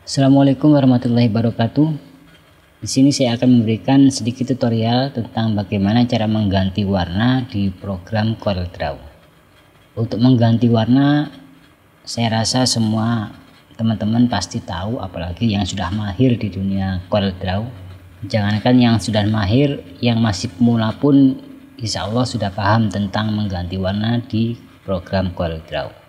Assalamualaikum warahmatullahi wabarakatuh. Di sini saya akan memberikan sedikit tutorial tentang bagaimana cara mengganti warna di program CorelDRAW. Untuk mengganti warna, saya rasa semua teman-teman pasti tahu, apalagi yang sudah mahir di dunia CorelDRAW. Jangankan yang sudah mahir, yang masih pemula pun insya Allah sudah paham tentang mengganti warna di program CorelDRAW.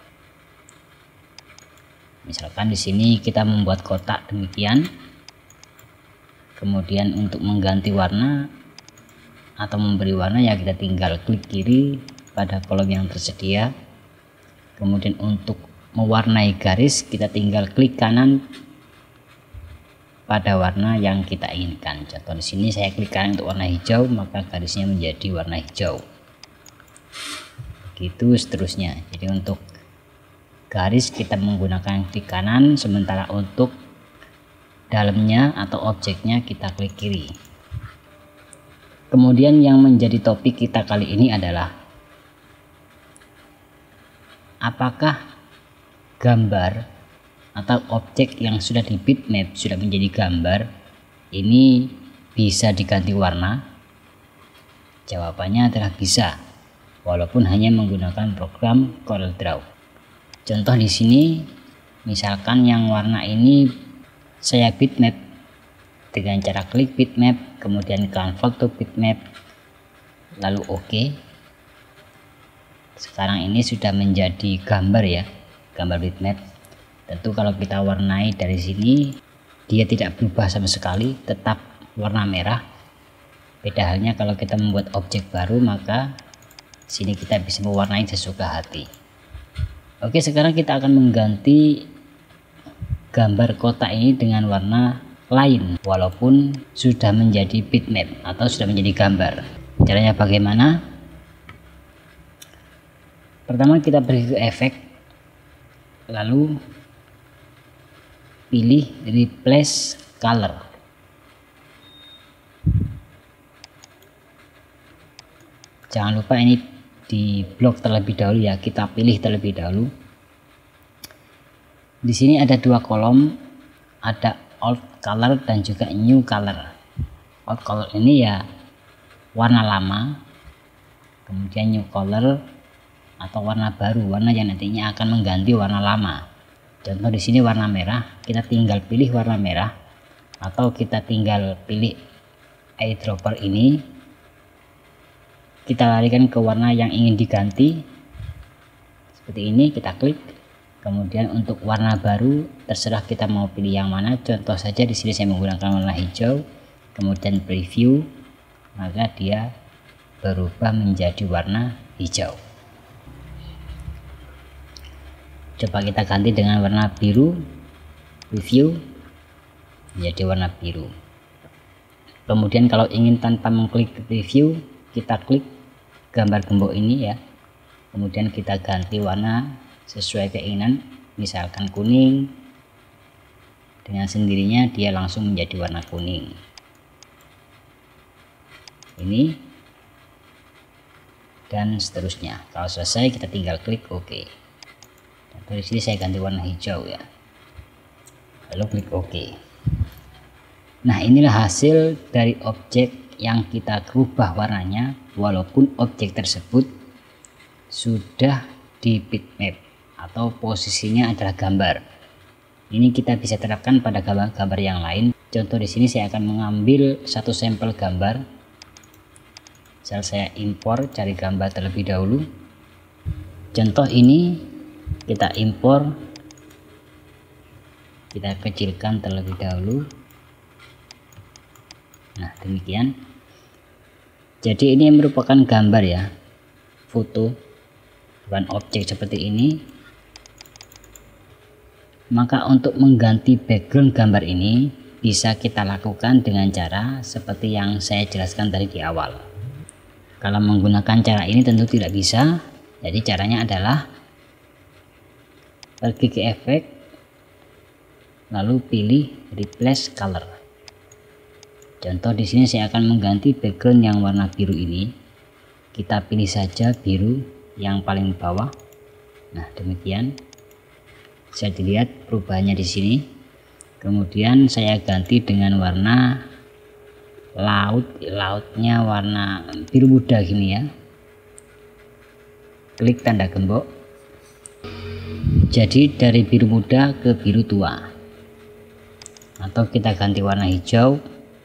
Misalkan di sini kita membuat kotak demikian, kemudian untuk mengganti warna atau memberi warna ya kita tinggal klik kiri pada kolom yang tersedia, kemudian untuk mewarnai garis kita tinggal klik kanan pada warna yang kita inginkan. Contoh di sini saya klik kanan untuk warna hijau, maka garisnya menjadi warna hijau. Begitu seterusnya. Jadi untuk garis kita menggunakan klik kanan, sementara untuk dalamnya atau objeknya kita klik kiri. Kemudian yang menjadi topik kita kali ini adalah apakah gambar atau objek yang sudah di bitmap sudah menjadi gambar ini bisa diganti warna? Jawabannya adalah bisa, walaupun hanya menggunakan program CorelDRAW. Contoh di sini, misalkan yang warna ini saya bitmap dengan cara klik bitmap, kemudian convert to bitmap, lalu OK. Sekarang ini sudah menjadi gambar ya, gambar bitmap. Tentu kalau kita warnai dari sini, dia tidak berubah sama sekali, tetap warna merah. Beda halnya kalau kita membuat objek baru, maka sini kita bisa mewarnai sesuka hati. Oke, sekarang kita akan mengganti gambar kotak ini dengan warna lain walaupun sudah menjadi bitmap atau sudah menjadi gambar. Caranya bagaimana? Pertama kita pergi ke efek, lalu pilih replace color. Jangan lupa ini di blok terlebih dahulu ya, kita pilih terlebih dahulu. Di sini ada dua kolom, ada old color dan juga new color. Old color ini ya warna lama, kemudian new color atau warna baru, warna yang nantinya akan mengganti warna lama. Contoh di sini warna merah, kita tinggal pilih warna merah atau kita tinggal pilih eyedropper ini, kita larikan ke warna yang ingin diganti seperti ini, kita klik. Kemudian untuk warna baru terserah kita mau pilih yang mana. Contoh saja di sini saya menggunakan warna hijau, kemudian preview, maka dia berubah menjadi warna hijau. Coba kita ganti dengan warna biru, preview, menjadi warna biru. Kemudian kalau ingin tanpa mengklik preview, kita klik gambar gembok ini ya, kemudian kita ganti warna sesuai keinginan, misalkan kuning, dengan sendirinya dia langsung menjadi warna kuning ini, dan seterusnya. Kalau selesai kita tinggal klik OK. Dari sini saya ganti warna hijau ya, lalu klik OK. Nah, inilah hasil dari objek yang kita rubah warnanya walaupun objek tersebut sudah di bitmap atau posisinya adalah gambar. Ini kita bisa terapkan pada gambar-gambar yang lain. Contoh di sini saya akan mengambil satu sampel gambar. Saya impor, cari gambar terlebih dahulu. Contoh ini kita impor, kita kecilkan terlebih dahulu. Nah, demikian. Jadi ini merupakan gambar ya, foto, bukan objek seperti ini. Maka untuk mengganti background gambar ini bisa kita lakukan dengan cara seperti yang saya jelaskan tadi di awal. Kalau menggunakan cara ini tentu tidak bisa. Jadi caranya adalah pergi ke efek, lalu pilih replace color. Contoh di sini saya akan mengganti background yang warna biru ini. Kita pilih saja biru yang paling bawah. Nah, demikian. Bisa dilihat perubahannya di sini. Kemudian saya ganti dengan warna lautnya warna biru muda gini ya. Klik tanda gembok. Jadi dari biru muda ke biru tua, atau kita ganti warna hijau.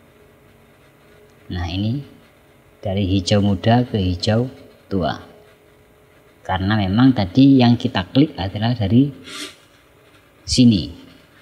Nah, ini dari hijau muda ke hijau tua, karena memang tadi yang kita klik adalah dari sini.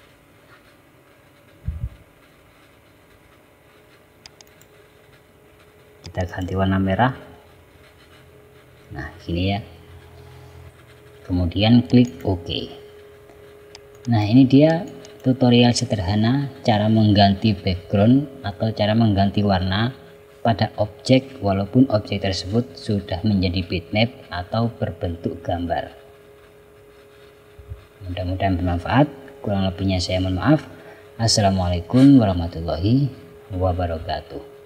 Kita ganti warna merah. Nah, gini ya. Kemudian klik OK. Nah, ini dia tutorial sederhana cara mengganti background atau cara mengganti warna pada objek walaupun objek tersebut sudah menjadi bitmap atau berbentuk gambar. Mudah-mudahan bermanfaat. Kurang lebihnya saya mohon maaf. Assalamualaikum warahmatullahi wabarakatuh.